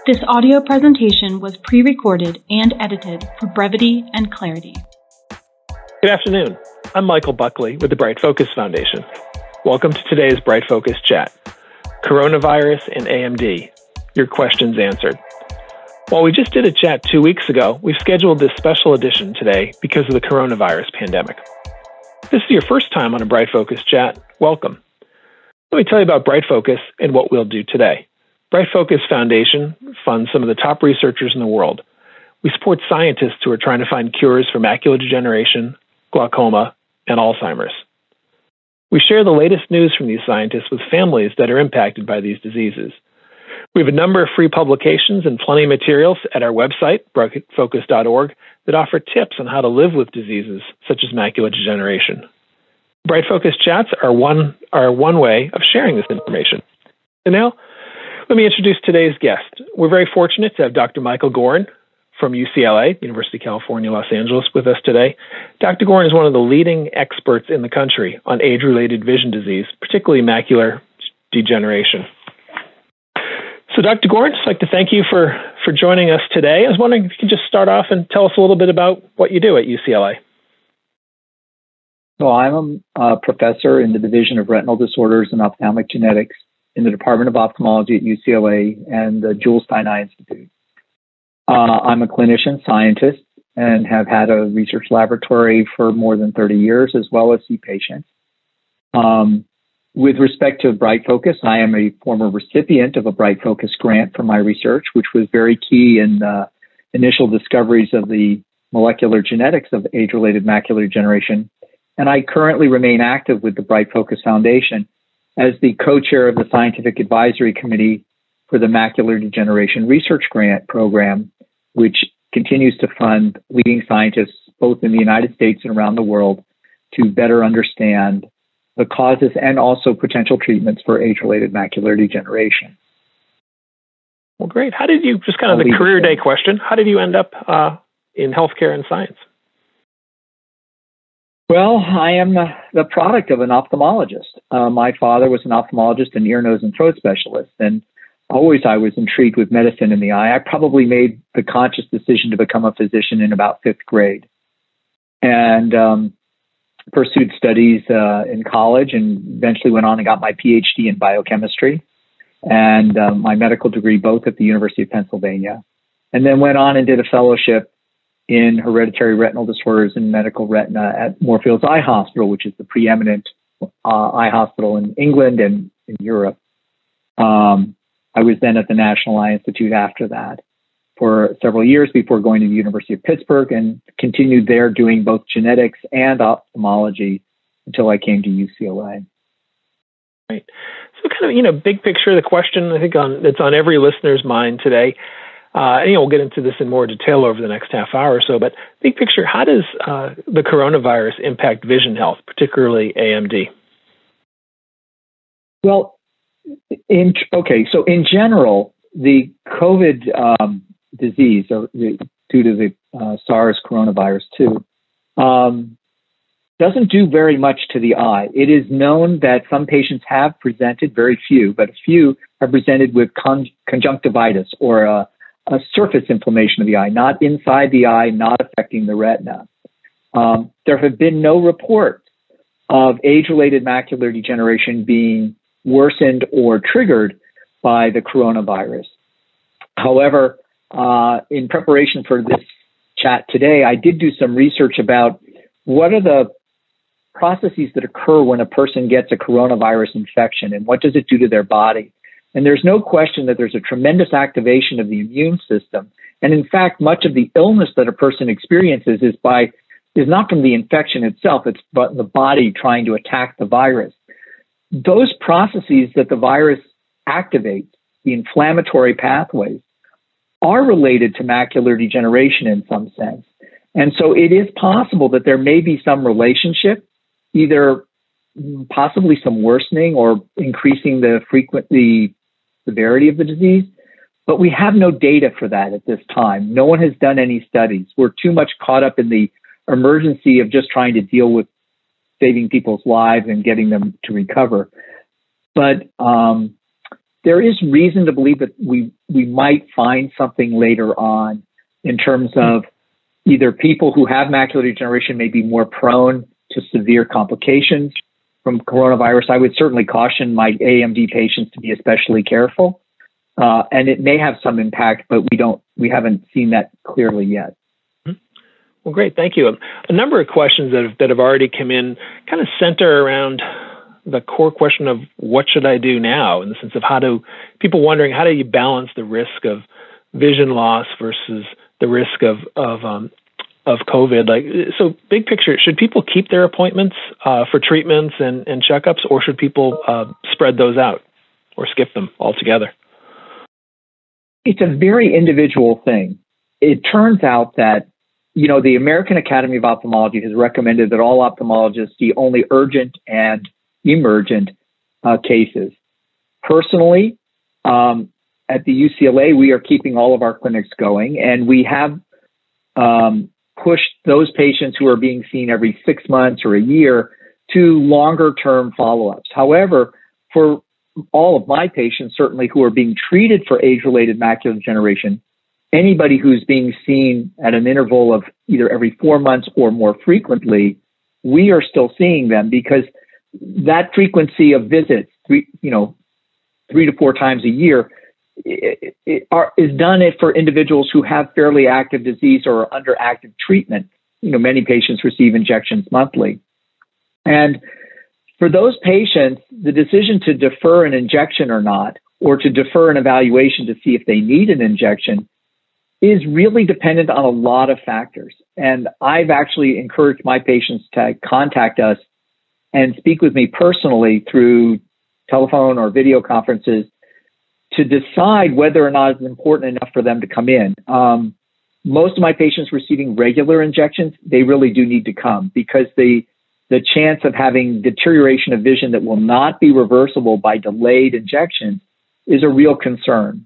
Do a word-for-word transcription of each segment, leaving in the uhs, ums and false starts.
This audio presentation was pre-recorded and edited for brevity and clarity. Good afternoon. I'm Michael Buckley with the Bright Focus Foundation. Welcome to today's Bright Focus Chat. Coronavirus and A M D. Your questions answered. While we just did a chat two weeks ago, we've scheduled this special edition today because of the coronavirus pandemic. If this is your first time on a Bright Focus Chat, welcome. Let me tell you about Bright Focus and what we'll do today. Bright Focus Foundation funds some of the top researchers in the world. We support scientists who are trying to find cures for macular degeneration, glaucoma, and Alzheimer's. We share the latest news from these scientists with families that are impacted by these diseases. We have a number of free publications and plenty of materials at our website, bright focus dot org, that offer tips on how to live with diseases such as macular degeneration. Bright Focus Chats are one, are one way of sharing this information. And now, let me introduce today's guest. We're very fortunate to have Doctor Michael Gorin from U C L A, University of California, Los Angeles, with us today. Doctor Gorin is one of the leading experts in the country on age-related vision disease, particularly macular degeneration. So, Doctor Gorin, I'd like to thank you for, for joining us today. I was wondering if you could just start off and tell us a little bit about what you do at U C L A. So I'm a professor in the Division of Retinal Disorders and Ophthalmic Genetics in the Department of Ophthalmology at U C L A and the Jules Stein Eye Institute. Uh, I'm a clinician scientist and have had a research laboratory for more than thirty years, as well as see patients. Um, with respect to Bright Focus, I am a former recipient of a Bright Focus grant for my research, which was very key in the initial discoveries of the molecular genetics of age-related macular degeneration. And I currently remain active with the Bright Focus Foundation as the co-chair of the Scientific Advisory Committee for the Macular Degeneration Research Grant Program, which continues to fund leading scientists both in the United States and around the world to better understand the causes and also potential treatments for age-related macular degeneration. Well, great. How did you, just kind of I'll the career day question, how did you end up uh, in healthcare and science? Well, I am the, the product of an ophthalmologist. Uh, my father was an ophthalmologist and ear, nose, and throat specialist, and always I was intrigued with medicine in the eye. I probably made the conscious decision to become a physician in about fifth grade and um, pursued studies uh, in college and eventually went on and got my P H D in biochemistry and uh, my medical degree both at the University of Pennsylvania, and then went on and did a fellowship in hereditary retinal disorders and medical retina at Moorfields Eye Hospital, which is the preeminent uh, eye hospital in England and in Europe. Um, I was then at the National Eye Institute after that for several years before going to the University of Pittsburgh and continued there doing both genetics and ophthalmology until I came to U C L A. Right. So kind of, you know, big picture, the question I think on that's on every listener's mind today, uh, and, you know, we'll get into this in more detail over the next half hour or so, but big picture, how does uh, the coronavirus impact vision health, particularly A M D? Well, In, okay, so in general, the COVID um, disease, or the, due to the uh, SARS coronavirus two, um, doesn't do very much to the eye. It is known that some patients have presented, very few, but a few have presented with con- conjunctivitis or a, a surface inflammation of the eye, not inside the eye, not affecting the retina. Um, there have been no reports of age-related macular degeneration being worsened or triggered by the coronavirus. However, uh, in preparation for this chat today, I did do some research about what are the processes that occur when a person gets a coronavirus infection and what does it do to their body. And there's no question that there's a tremendous activation of the immune system. And in fact, much of the illness that a person experiences is by is not from the infection itself, it's but the body trying to attack the virus. Those processes that the virus activates, the inflammatory pathways, are related to macular degeneration in some sense. And so it is possible that there may be some relationship, either possibly some worsening or increasing the frequent, the severity of the disease, but we have no data for that at this time. No one has done any studies. We're too much caught up in the emergency of just trying to deal with saving people's lives and getting them to recover. But um, there is reason to believe that we, we might find something later on in terms of either people who have macular degeneration may be more prone to severe complications from coronavirus. I would certainly caution my A M D patients to be especially careful. Uh, and it may have some impact, but we don't, we haven't seen that clearly yet. Well, great. Thank you. A number of questions that have, that have already come in kind of center around the core question of what should I do now, in the sense of how do people wondering, how do you balance the risk of vision loss versus the risk of, of, um, of COVID? Like, so big picture, should people keep their appointments uh, for treatments and, and checkups, or should people uh, spread those out or skip them altogether? It's a very individual thing. It turns out that, you know, the American Academy of Ophthalmology has recommended that all ophthalmologists see only urgent and emergent uh, cases. Personally, um, at the U C L A, we are keeping all of our clinics going, and we have um, pushed those patients who are being seen every six months or a year to longer term follow-ups. However, for all of my patients, certainly who are being treated for age-related macular degeneration, anybody who's being seen at an interval of either every four months or more frequently, we are still seeing them, because that frequency of visits, three, you know, three to four times a year, it, it are, is done it for individuals who have fairly active disease or are under active treatment. You know, many patients receive injections monthly. And for those patients, the decision to defer an injection or not, or to defer an evaluation to see if they need an injection, is really dependent on a lot of factors. And I've actually encouraged my patients to contact us and speak with me personally through telephone or video conferences to decide whether or not it's important enough for them to come in. Um, most of my patients receiving regular injections, they really do need to come, because the the chance of having deterioration of vision that will not be reversible by delayed injections is a real concern.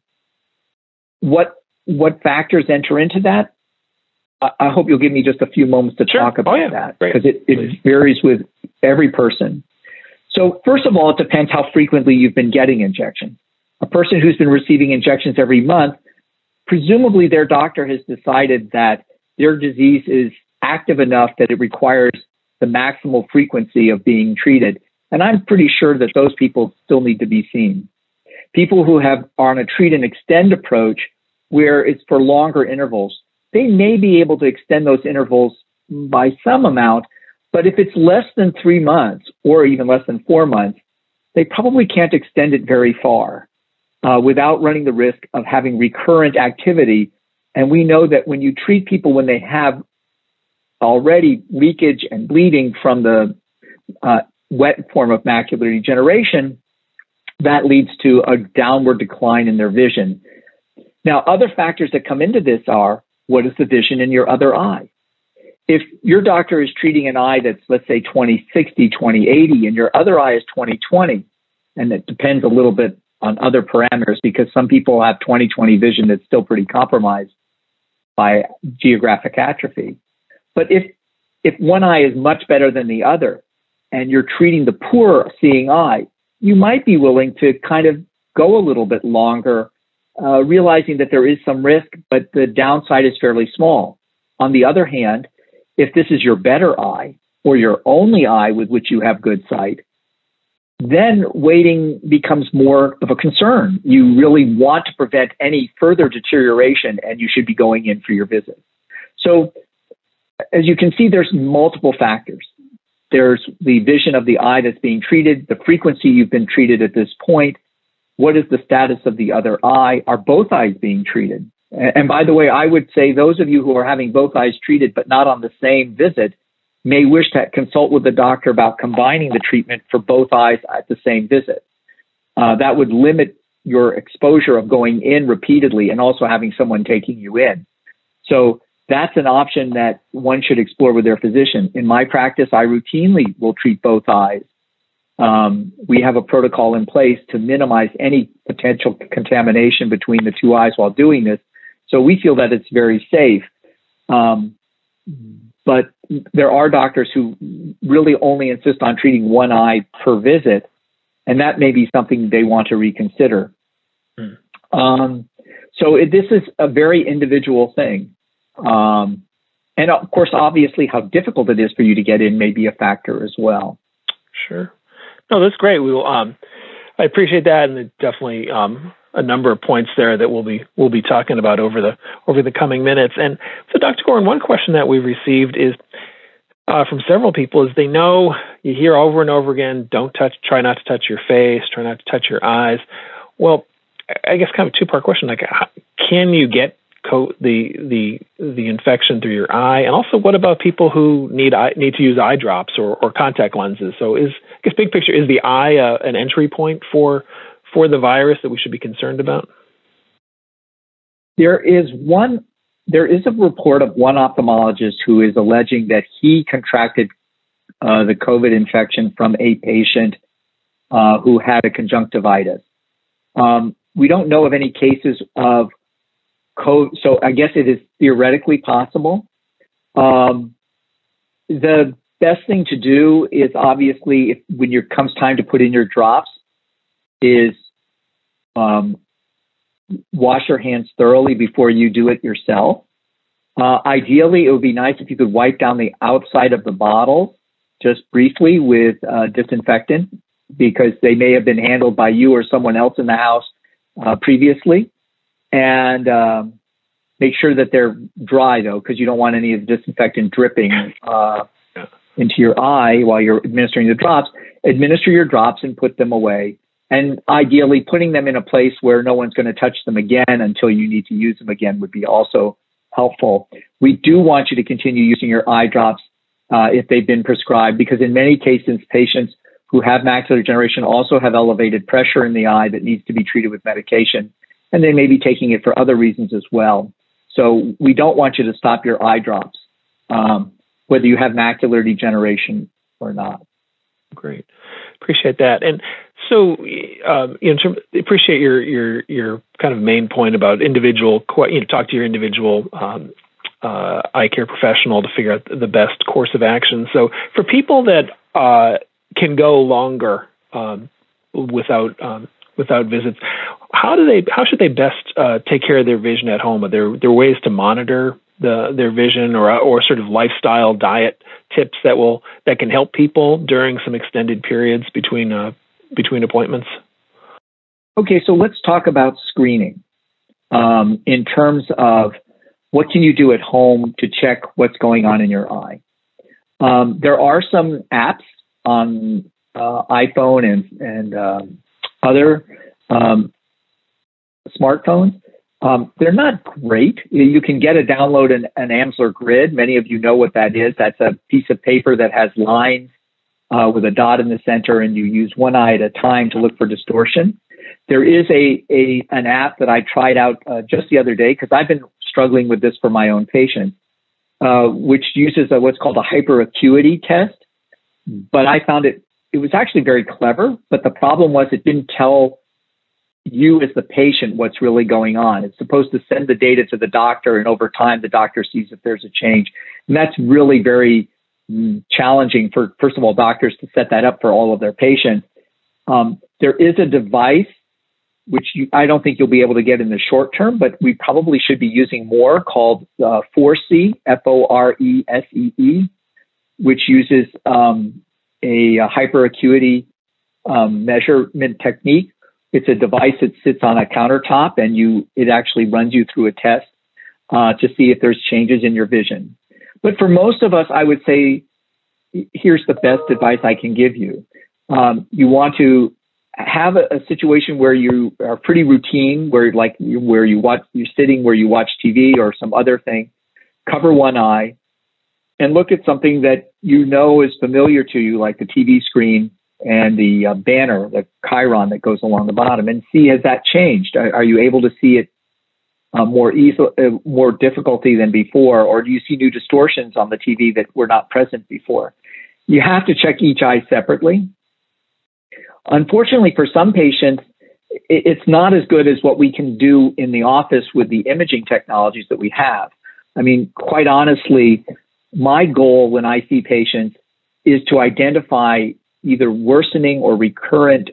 What what factors enter into that? I, I hope you'll give me just a few moments to sure. talk about oh, yeah. that, Great. because it, it varies with every person. So first of all, it depends how frequently you've been getting injections. A person who's been receiving injections every month, presumably their doctor has decided that their disease is active enough that it requires the maximal frequency of being treated. And I'm pretty sure that those people still need to be seen. People who have are on a treat and extend approach, where it's for longer intervals, they may be able to extend those intervals by some amount, but if it's less than three months or even less than four months, they probably can't extend it very far uh, without running the risk of having recurrent activity. And we know that when you treat people when they have already leakage and bleeding from the uh, wet form of macular degeneration, that leads to a downward decline in their vision. Now, other factors that come into this are, what is the vision in your other eye? If your doctor is treating an eye that's, let's say, twenty sixty, twenty eighty, and your other eye is twenty twenty, and it depends a little bit on other parameters, because some people have twenty twenty vision that's still pretty compromised by geographic atrophy. But if if one eye is much better than the other, and you're treating the poor seeing eye, you might be willing to kind of go a little bit longer, uh, realizing that there is some risk, but the downside is fairly small. On the other hand, if this is your better eye, or your only eye with which you have good sight, then waiting becomes more of a concern. You really want to prevent any further deterioration, and you should be going in for your visit. So, as you can see, there's multiple factors. There's the vision of the eye that's being treated, the frequency you've been treated at this point. What is the status of the other eye? Are both eyes being treated? And by the way, I would say those of you who are having both eyes treated but not on the same visit may wish to consult with the doctor about combining the treatment for both eyes at the same visit. Uh, that would limit your exposure of going in repeatedly and also having someone taking you in. So that's an option that one should explore with their physician. In my practice, I routinely will treat both eyes. Um, we have a protocol in place to minimize any potential contamination between the two eyes while doing this. So we feel that it's very safe. Um, but there are doctors who really only insist on treating one eye per visit, and that may be something they want to reconsider. Mm. Um, so it, this is a very individual thing. Um, and of course, obviously, how difficult it is for you to get in may be a factor as well. Sure. No, that's great. We will. Um, I appreciate that, and definitely um, a number of points there that we'll be we'll be talking about over the over the coming minutes. And so, Doctor Gorin, one question that we've received is uh, from several people is they know you hear over and over again, don't touch, try not to touch your face, try not to touch your eyes. Well, I guess kind of a two part question: like, how, can you get co- the the the infection through your eye, and also what about people who need eye, need to use eye drops or, or contact lenses? So, is I guess big picture, is the eye uh, an entry point for for the virus that we should be concerned about? There is one. There is a report of one ophthalmologist who is alleging that he contracted uh, the COVID infection from a patient uh, who had a conjunctivitis. Um, we don't know of any cases of COVID, so I guess it is theoretically possible. Um, the best thing to do is obviously, if, when it comes time to put in your drops, is um, wash your hands thoroughly before you do it yourself. Uh, ideally, it would be nice if you could wipe down the outside of the bottle just briefly with uh, disinfectant, because they may have been handled by you or someone else in the house uh, previously. And um, make sure that they're dry, though, because you don't want any of the disinfectant dripping uh, into your eye while you're administering the drops. Administer your drops and put them away. And ideally, putting them in a place where no one's going to touch them again until you need to use them again would be also helpful. We do want you to continue using your eye drops uh, if they've been prescribed, because in many cases, patients who have macular degeneration also have elevated pressure in the eye that needs to be treated with medication, and they may be taking it for other reasons as well. So we don't want you to stop your eye drops, um, whether you have macular degeneration or not. Great. Appreciate that. And so, um, you know, appreciate your your your kind of main point about individual, you know, talk to your individual um, uh, eye care professional to figure out the best course of action. So for people that uh, can go longer um, without um, without visits, how do they? How should they best uh, take care of their vision at home? Are there there ways to monitor the their vision, or or sort of lifestyle diet tips that will that can help people during some extended periods between uh, between appointments? Okay, so let's talk about screening um, in terms of what can you do at home to check what's going on in your eye. Um, there are some apps on uh, iPhone and and um, other um, smartphones. Um, they're not great. You can get a download an, an Amsler grid. Many of you know what that is. That's a piece of paper that has lines uh, with a dot in the center, and you use one eye at a time to look for distortion. There is a, a an app that I tried out uh, just the other day, because I've been struggling with this for my own patients, uh, which uses a, what's called a hyperacuity test. But I found it, it was actually very clever, but the problem was it didn't tell you as the patient what's really going on. It's supposed to send the data to the doctor, and over time the doctor sees if there's a change. And that's really very mm, challenging for, first of all, doctors to set that up for all of their patients. Um, there is a device which you, I don't think you'll be able to get in the short term, but we probably should be using more, called uh, Foresee, F O R E S E E, which uses um, a, a hyperacuity um, measurement technique. It's a device that sits on a countertop, and you it actually runs you through a test uh, to see if there's changes in your vision. But for most of us, I would say, here's the best advice I can give you. Um, you want to have a, a situation where you are pretty routine, where like where you watch, you're sitting where you watch T V or some other thing. Cover one eye and look at something that you know is familiar to you, like the T V screen and the uh, banner, the chyron that goes along the bottom, and see, has that changed? Are, are you able to see it uh, more easily, uh, more difficulty than before, or do you see new distortions on the T V that were not present before? You have to check each eye separately. Unfortunately, for some patients, it, it's not as good as what we can do in the office with the imaging technologies that we have. I mean, quite honestly, my goal when I see patients is to identify either worsening or recurrent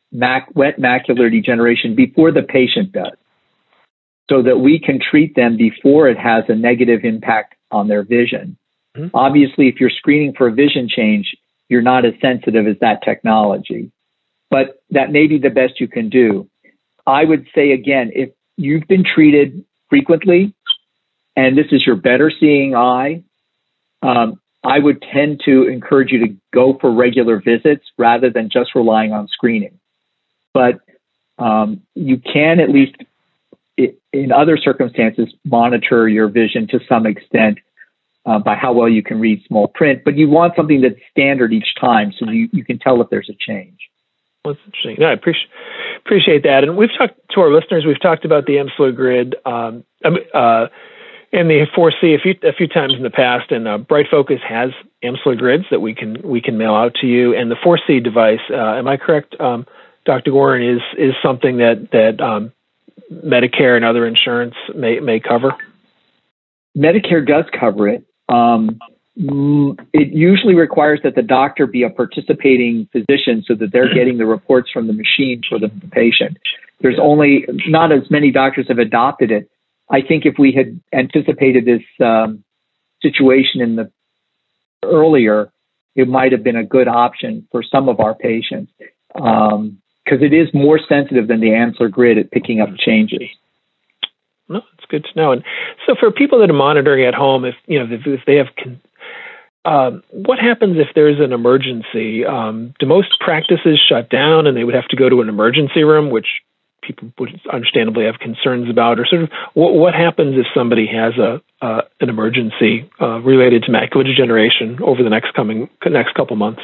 mac- wet macular degeneration before the patient does, so that we can treat them before it has a negative impact on their vision. Mm-hmm. Obviously, if you're screening for a vision change, you're not as sensitive as that technology, but that may be the best you can do. I would say, again, if you've been treated frequently and this is your better seeing eye, um, I would tend to encourage you to go for regular visits rather than just relying on screening. But um, you can at least, in other circumstances, monitor your vision to some extent uh, by how well you can read small print. But you want something that's standard each time so you, you can tell if there's a change. Well, that's interesting. No, I appreciate appreciate that. And we've talked to our listeners. We've talked about the macular grid um, uh, and the four C a few a few times in the past. And uh, Bright Focus has macular grids that we can we can mail out to you. And the four C device, uh, am I correct, um, Doctor Gorin, is is something that that um, Medicare and other insurance may may cover? Medicare does cover it. Um, It usually requires that the doctor be a participating physician so that they're getting the reports from the machine for the patient. There's only, not as many doctors have adopted it. I think if we had anticipated this um, situation in the earlier, it might have been a good option for some of our patients because um, it is more sensitive than the macular grid at picking up changes. No, it's good to know. And so for people that are monitoring at home, if you know if, if they have con- Um, what happens if there's an emergency? Um, do most practices shut down and they would have to go to an emergency room, which people would understandably have concerns about? Or sort of what, what happens if somebody has a uh, an emergency uh, related to macular degeneration over the next coming next couple months?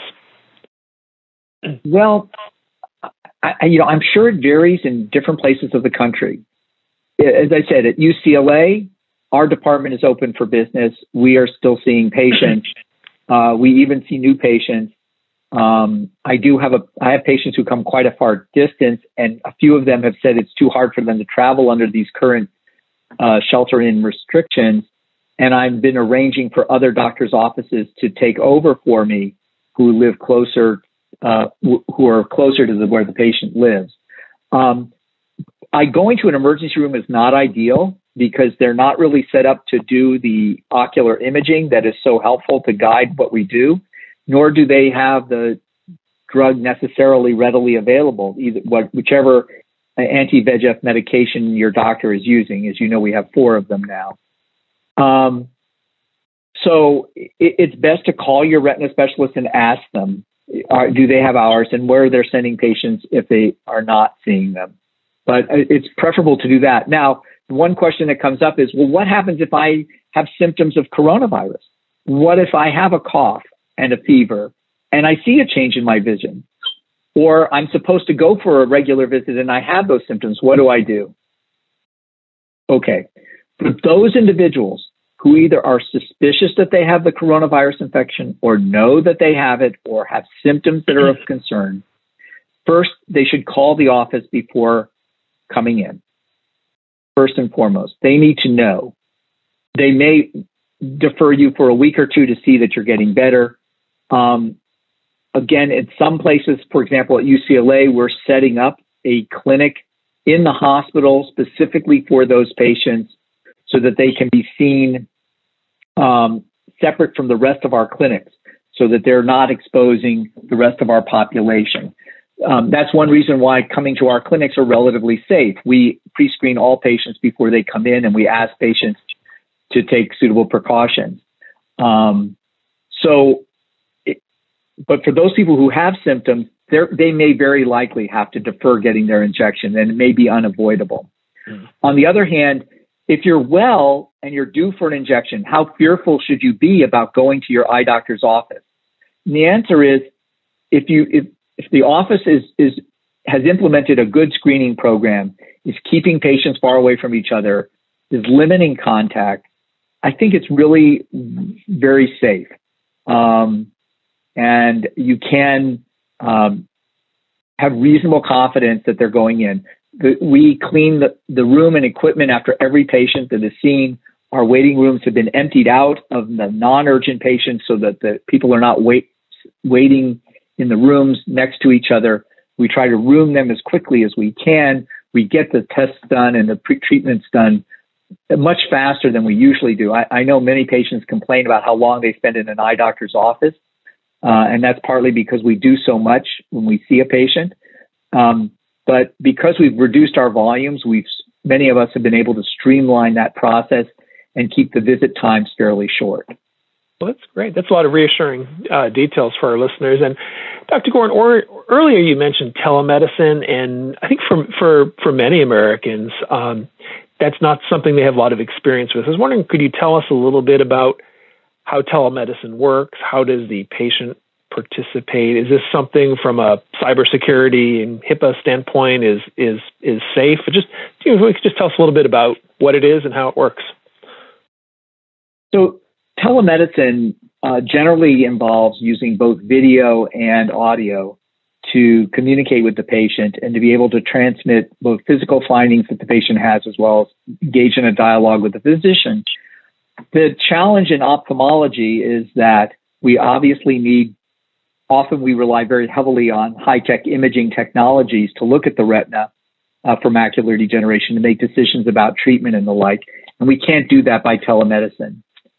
Well, I, you know, I'm sure it varies in different places of the country. As I said, at U C L A, our department is open for business. We are still seeing patients. Uh, we even see new patients. Um, I do have a, I have patients who come quite a far distance, and a few of them have said it's too hard for them to travel under these current uh, shelter-in restrictions. And I've been arranging for other doctors' offices to take over for me, who live closer, uh, w- who are closer to the, where the patient lives. Um, I going to an emergency room is not ideal, because they're not really set up to do the ocular imaging that is so helpful to guide what we do, nor do they have the drug necessarily readily available, either what, whichever anti-V E G F medication your doctor is using. As you know, we have four of them now. Um, so it, it's best to call your retina specialist and ask them, are, do they have hours and where they're sending patients if they are not seeing them. But it's preferable to do that. Now, one question that comes up is, well, what happens if I have symptoms of coronavirus? What if I have a cough and a fever and I see a change in my vision? Or I'm supposed to go for a regular visit and I have those symptoms. What do I do? Okay. For those individuals who either are suspicious that they have the coronavirus infection or know that they have it or have symptoms that are of concern, first, they should call the office before coming in. First and foremost, they need to know. They may defer you for a week or two to see that you're getting better. Um, again, in some places, for example, at U C L A, we're setting up a clinic in the hospital specifically for those patients so that they can be seen um, separate from the rest of our clinics so that they're not exposing the rest of our population. Um, that's one reason why coming to our clinics are relatively safe. We pre-screen all patients before they come in, and we ask patients to take suitable precautions. Um, so, it, but for those people who have symptoms, they may very likely have to defer getting their injection, and it may be unavoidable. Mm. On the other hand, if you're well and you're due for an injection, how fearful should you be about going to your eye doctor's office? And the answer is, if you if If the office is, is has implemented a good screening program, is keeping patients far away from each other, is limiting contact, I think it's really very safe. Um, and you can um, have reasonable confidence that they're going in. The, we clean the, the room and equipment after every patient that is seen. Our waiting rooms have been emptied out of the non-urgent patients so that the people are not wait, waiting in the rooms next to each other. We try to room them as quickly as we can. We get the tests done and the pre-treatments done much faster than we usually do. I, I know many patients complain about how long they spend in an eye doctor's office, uh, and that's partly because we do so much when we see a patient. Um, but because we've reduced our volumes, we've many of us have been able to streamline that process and keep the visit times fairly short. Well, that's great. That's a lot of reassuring uh, details for our listeners. And Doctor Gorin, or, earlier you mentioned telemedicine, and I think for for for many Americans, um, that's not something they have a lot of experience with. I was wondering, could you tell us a little bit about how telemedicine works? How does the patient participate? Is this something from a cybersecurity and HIPAA standpoint is is is safe? Just you know, just tell us a little bit about what it is and how it works. So telemedicine uh, generally involves using both video and audio to communicate with the patient and to be able to transmit both physical findings that the patient has as well as engage in a dialogue with the physician. The challenge in ophthalmology is that we obviously need, often we rely very heavily on high-tech imaging technologies to look at the retina uh, for macular degeneration to make decisions about treatment and the like, and we can't do that by telemedicine.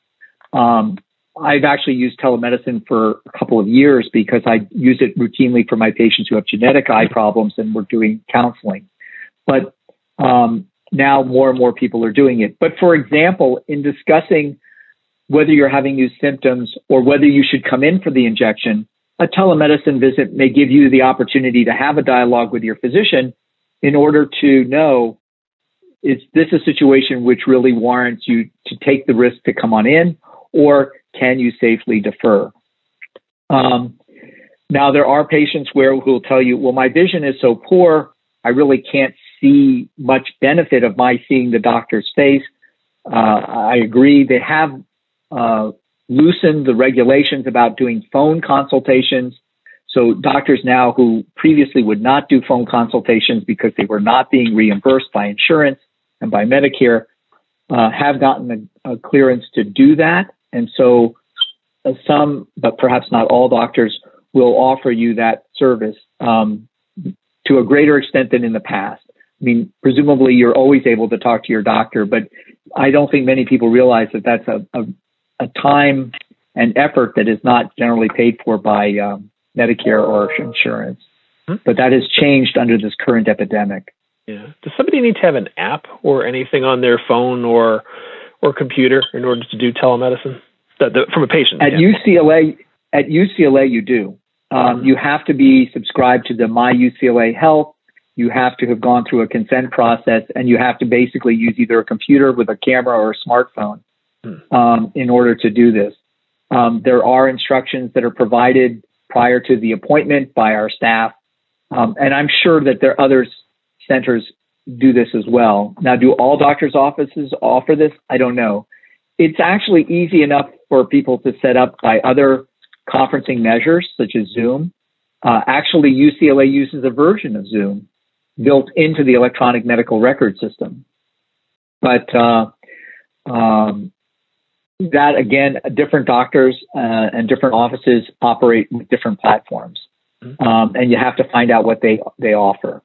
Um, I've actually used telemedicine for a couple of years because I use it routinely for my patients who have genetic eye problems and we're doing counseling. But um, now more and more people are doing it. But for example, in discussing whether you're having new symptoms or whether you should come in for the injection, a telemedicine visit may give you the opportunity to have a dialogue with your physician in order to know, is this a situation which really warrants you to take the risk to come on in, or can you safely defer? Um, now, there are patients where who will tell you, well, my vision is so poor, I really can't see much benefit of my seeing the doctor's face. Uh, I agree. They have uh, loosened the regulations about doing phone consultations. So doctors now who previously would not do phone consultations because they were not being reimbursed by insurance and by Medicare uh, have gotten a, a clearance to do that. And so uh, some, but perhaps not all doctors will offer you that service um, to a greater extent than in the past. I mean, presumably you're always able to talk to your doctor, but I don't think many people realize that that's a, a, a time and effort that is not generally paid for by um, Medicare or insurance. Hmm. But that has changed under this current epidemic. Yeah. Does somebody need to have an app or anything on their phone or or computer in order to do telemedicine the, the, from a patient? At U C L A, at U C L A, you do. Um, you have to be subscribed to the My U C L A Health. You have to have gone through a consent process, and you have to basically use either a computer with a camera or a smartphone hmm. um, in order to do this. Um, there are instructions that are provided prior to the appointment by our staff, um, and I'm sure that there are other centers do this as well. Now, do all doctors' offices offer this? I don't know. It's actually easy enough for people to set up by other conferencing measures, such as Zoom. Uh, actually, U C L A uses a version of Zoom built into the electronic medical record system. But uh, um, that, again, different doctors uh, and different offices operate with different platforms. Um, and you have to find out what they, they offer.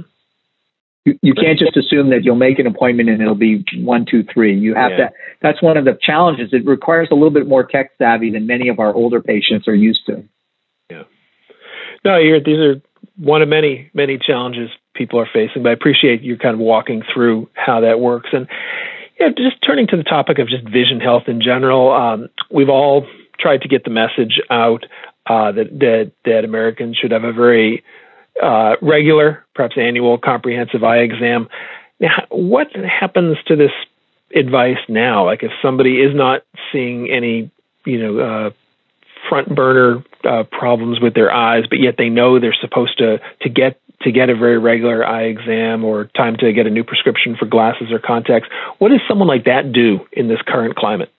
You, you can't just assume that you'll make an appointment and it'll be one, two, three. You have yeah. to, that's one of the challenges. It requires a little bit more tech savvy than many of our older patients are used to. Yeah. No, you're, these are one of many, many challenges people are facing, but I appreciate you kind of walking through how that works. And yeah, just turning to the topic of just vision health in general, um, we've all tried to get the message out uh, that, that, that Americans should have a very Uh, regular, perhaps annual, comprehensive eye exam. Now, what happens to this advice now? Like, if somebody is not seeing any, you know, uh, front burner uh, problems with their eyes, but yet they know they're supposed to to get to get a very regular eye exam or time to get a new prescription for glasses or contacts, what does someone like that do in this current climate?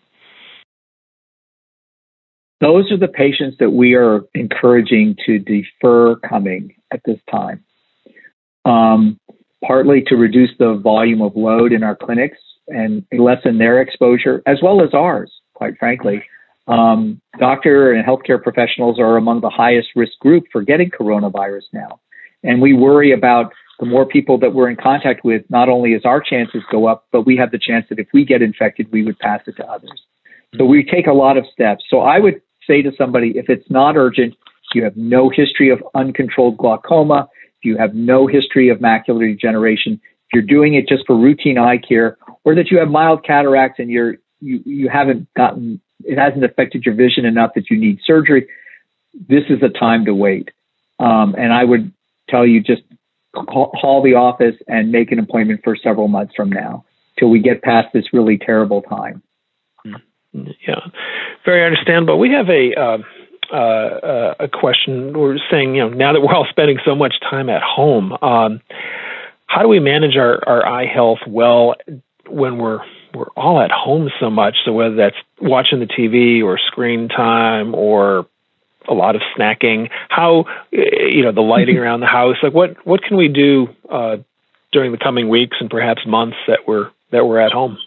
Those are the patients that we are encouraging to defer coming at this time, um, partly to reduce the volume of load in our clinics and lessen their exposure, as well as ours, quite frankly. Um, doctor and healthcare professionals are among the highest risk group for getting coronavirus now. And we worry about the more people that we're in contact with, not only is our chances go up, but we have the chance that if we get infected, we would pass it to others. So we take a lot of steps. So I would say to somebody, if it's not urgent, if you have no history of uncontrolled glaucoma, if you have no history of macular degeneration, if you're doing it just for routine eye care, or that you have mild cataracts and you're, you, you haven't gotten, it hasn't affected your vision enough that you need surgery, this is a time to wait. Um, and I would tell you just call, call the office and make an appointment for several months from now till we get past this really terrible time. Yeah, very understandable. We have a uh, uh, a question. We're saying, you know, now that we're all spending so much time at home, um, how do we manage our, our eye health well when we're we're all at home so much? So whether that's watching the T V or screen time or a lot of snacking, how, you know, the lighting around the house, like what, what can we do uh, during the coming weeks and perhaps months that we're that we're at home?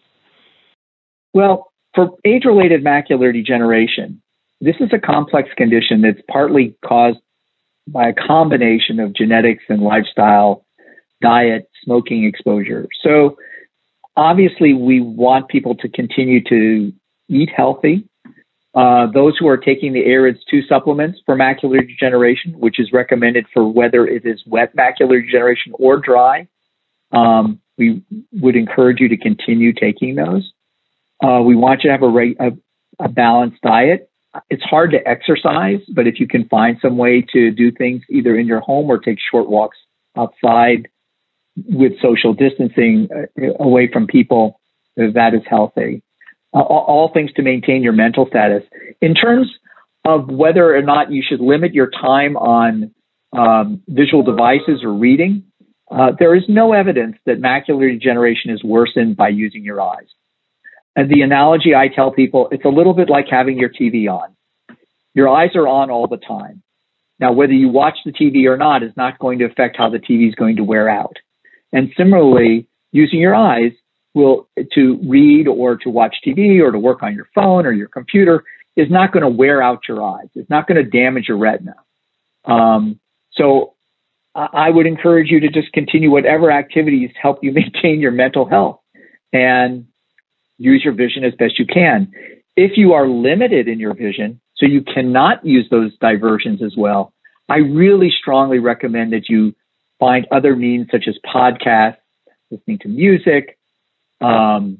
Well, for age-related macular degeneration, this is a complex condition that's partly caused by a combination of genetics and lifestyle, diet, smoking exposure. So obviously we want people to continue to eat healthy. Uh, those who are taking the A R I D S two supplements for macular degeneration, which is recommended for whether it is wet macular degeneration or dry, um, we would encourage you to continue taking those. Uh, we want you to have a, re- a, a balanced diet. It's hard to exercise, but if you can find some way to do things either in your home or take short walks outside with social distancing uh, away from people, that is healthy. Uh, all, all things to maintain your mental status. In terms of whether or not you should limit your time on um, visual devices or reading, uh, there is no evidence that macular degeneration is worsened by using your eyes. And the analogy I tell people, it's a little bit like having your T V on. Your eyes are on all the time. Now, whether you watch the T V or not is not going to affect how the T V is going to wear out. And similarly, using your eyes will to read or to watch T V or to work on your phone or your computer is not going to wear out your eyes. It's not going to damage your retina. Um, so I would encourage you to just continue whatever activities help you maintain your mental health and use your vision as best you can. If you are limited in your vision, so you cannot use those diversions as well, I really strongly recommend that you find other means such as podcasts, listening to music, um,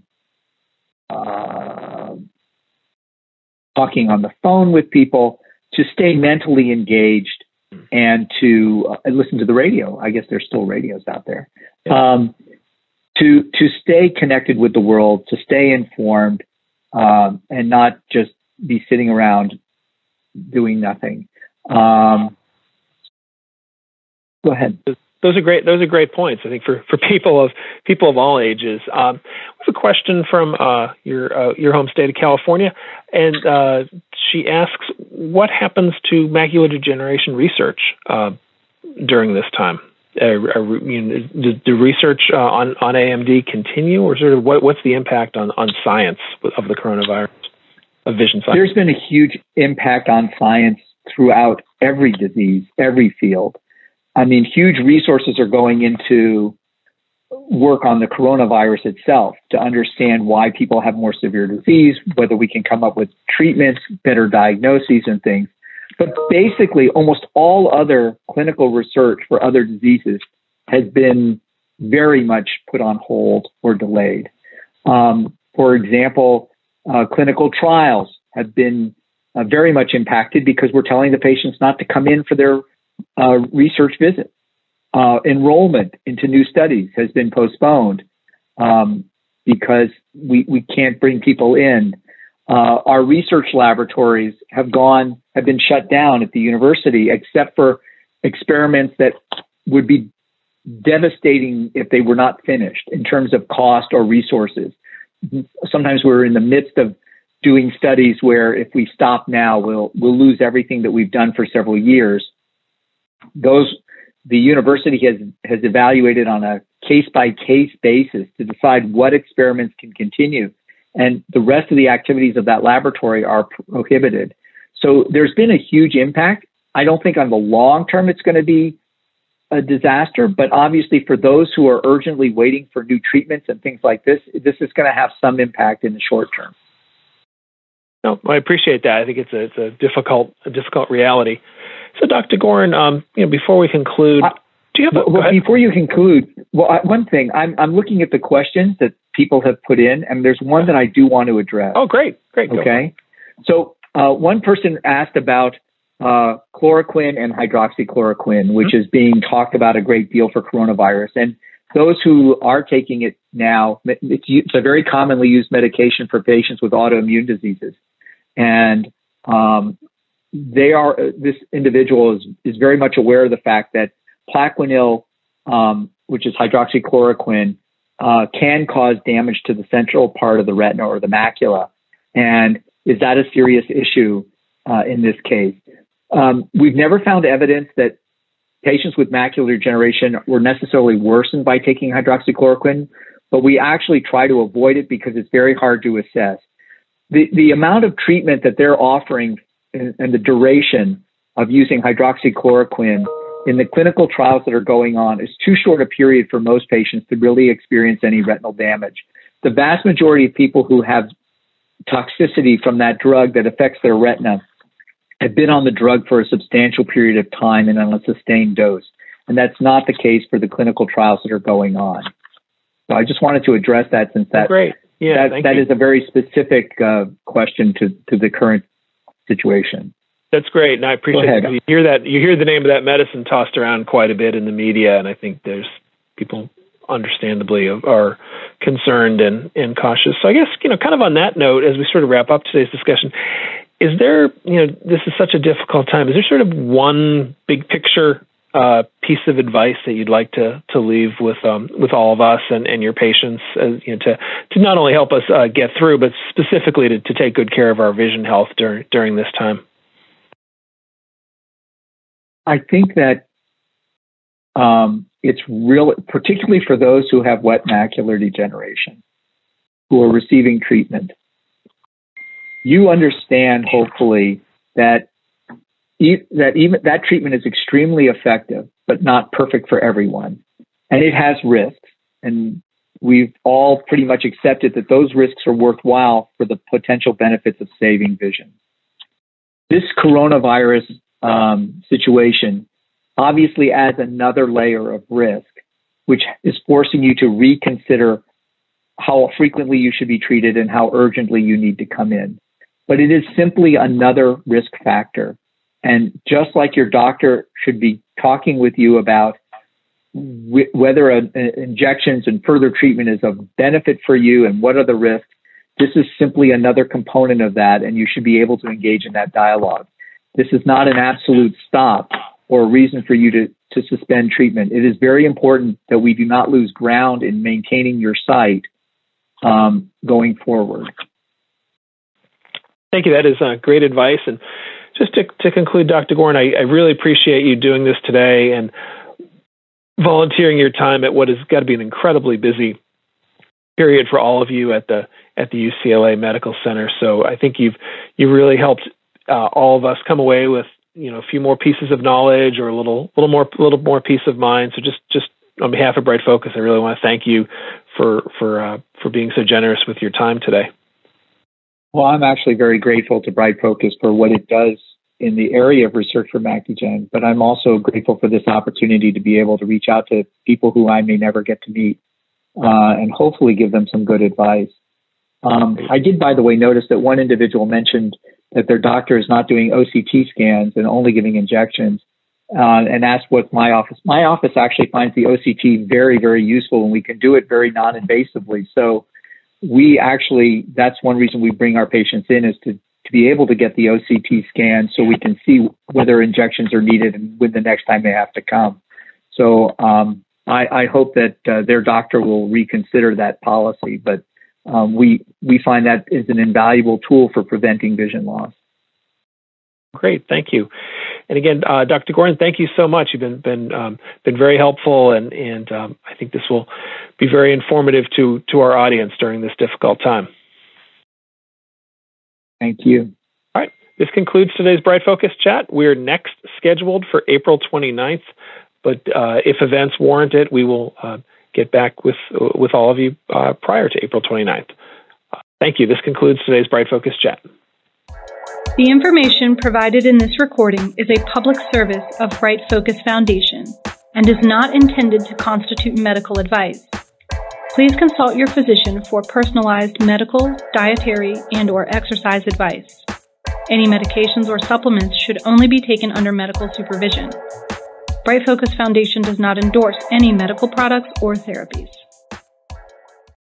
uh, talking on the phone with people, to stay mentally engaged and to uh, listen to the radio. I guess there's still radios out there. Yeah. Um, to to stay connected with the world, to stay informed, um, and not just be sitting around doing nothing. Um, go ahead. Those are great. Those are great points. I think for, for people of people of all ages. Um, we have a question from uh, your uh, your home state of California, and uh, she asks, "What happens to macular degeneration research uh, during this time? Uh, are, you know, does the research uh, on on A M D continue, or sort of what, what's the impact on, on science of the coronavirus, of vision science?" There's been a huge impact on science throughout every disease, every field. I mean, huge resources are going into work on the coronavirus itself to understand why people have more severe disease, whether we can come up with treatments, better diagnoses and things. But basically, almost all other clinical research for other diseases has been very much put on hold or delayed. Um, for example, uh, clinical trials have been uh, very much impacted because we're telling the patients not to come in for their uh, research visit. Uh, enrollment into new studies has been postponed um, because we, we can't bring people in. Uh, our research laboratories have gone, have been shut down at the university, except for experiments that would be devastating if they were not finished in terms of cost or resources. Sometimes we're in the midst of doing studies where if we stop now, we'll we'll lose everything that we've done for several years. Those the university has has evaluated on a case by case basis to decide what experiments can continue. And the rest of the activities of that laboratory are prohibited. So there's been a huge impact. I don't think on the long term it's going to be a disaster, but obviously for those who are urgently waiting for new treatments and things like this, this is going to have some impact in the short term. No, I appreciate that. I think it's a, it's a difficult, a difficult reality. So, Doctor Gorin, um, you know, before we conclude, uh, do you have a, well, before you conclude? Well, I, one thing I'm I'm looking at the questions that people have put in, and there's one that I do want to address. Oh, great, great. Okay, so uh, one person asked about uh, chloroquine and hydroxychloroquine, which mm-hmm. is being talked about a great deal for coronavirus, and those who are taking it now, it's, it's a very commonly used medication for patients with autoimmune diseases. And um, they are, this individual is, is very much aware of the fact that Plaquenil, um, which is hydroxychloroquine, uh, can cause damage to the central part of the retina or the macula. And is that a serious issue uh, in this case? Um, we've never found evidence that patients with macular degeneration were necessarily worsened by taking hydroxychloroquine, but we actually try to avoid it because it's very hard to assess. The, the amount of treatment that they're offering and, and the duration of using hydroxychloroquine in the clinical trials that are going on is too short a period for most patients to really experience any retinal damage. The vast majority of people who have toxicity from that drug that affects their retina have been on the drug for a substantial period of time and on a sustained dose. And that's not the case for the clinical trials that are going on. So I just wanted to address that since that, oh, great. Yeah, that, that is a very specific uh, question to, to the current situation. That's great. And I appreciate it. You hear that, you hear the name of that medicine tossed around quite a bit in the media. And I think there's people understandably are concerned and, and cautious. So I guess, you know, kind of on that note, as we sort of wrap up today's discussion, is there, you know, this is such a difficult time. Is there sort of one big picture uh, piece of advice that you'd like to to leave with um, with all of us and, and your patients, as, you know, to to not only help us uh, get through, but specifically to, to take good care of our vision health during during this time? I think that um, it's real, particularly for those who have wet macular degeneration, who are receiving treatment. You understand, hopefully, that e- that even that treatment is extremely effective, but not perfect for everyone, and it has risks. And we've all pretty much accepted that those risks are worthwhile for the potential benefits of saving vision. This coronavirus um, situation obviously adds another layer of risk, which is forcing you to reconsider how frequently you should be treated and how urgently you need to come in. But it is simply another risk factor. And just like your doctor should be talking with you about w- whether a, a injections and further treatment is of benefit for you and what are the risks, this is simply another component of that, and you should be able to engage in that dialogue. This is not an absolute stop or a reason for you to, to suspend treatment. It is very important that we do not lose ground in maintaining your sight um, going forward. Thank you. That is uh, great advice. And just to, to conclude, Doctor Gorin, I, I really appreciate you doing this today and volunteering your time at what has got to be an incredibly busy period for all of you at the at the U C L A Medical Center. So I think you've you really helped uh, all of us come away with, you know, a few more pieces of knowledge or a little little more little more peace of mind. So just just on behalf of Bright Focus, I really want to thank you for for uh, for being so generous with your time today. Well, I'm actually very grateful to Bright Focus for what it does in the area of research for MacDegen, but I'm also grateful for this opportunity to be able to reach out to people who I may never get to meet uh, and hopefully give them some good advice. Um, I did, by the way, notice that one individual mentioned that their doctor is not doing O C T scans and only giving injections uh, and asked what's my office. My office actually finds the O C T very, very useful, and we can do it very non-invasively. So we actually, that's one reason we bring our patients in, is to, to be able to get the O C T scan so we can see whether injections are needed and when the next time they have to come. So um, I, I hope that uh, their doctor will reconsider that policy, but um, we, we find that is an invaluable tool for preventing vision loss. Great, thank you. And again, uh, Doctor Gorin, thank you so much. You've been been um, been very helpful, and and um, I think this will be very informative to to our audience during this difficult time. Thank you. All right, this concludes today's Bright Focus chat. We're next scheduled for April twenty-ninth but uh, if events warrant it, we will uh, get back with with all of you uh, prior to April twenty-ninth. Uh, thank you. This concludes today's Bright Focus Chat. The information provided in this recording is a public service of Bright Focus Foundation and is not intended to constitute medical advice. Please consult your physician for personalized medical, dietary, and or exercise advice. Any medications or supplements should only be taken under medical supervision. Bright Focus Foundation does not endorse any medical products or therapies.